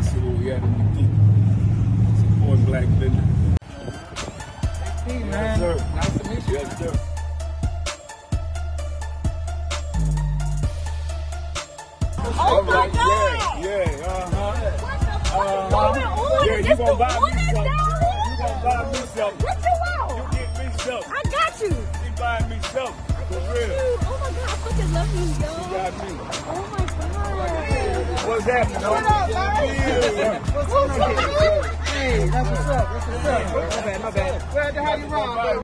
Salud, supporting black business. Hey, man. Yes, sir. Nice to meet you. Yes, sir. Oh my God! Yeah, What the fuck is going on? Yeah, Is you this gonna the buy me one that's something. down You here? gonna buy me something. What you want? You get me something. I got you. You buying me something. For real. Oh my God, I fucking love you, yo. You got me. Oh my God. What's happening? What up, man? What's going on? Hey, that's what's up. That's what's up. My bad. Glad to have you around, baby.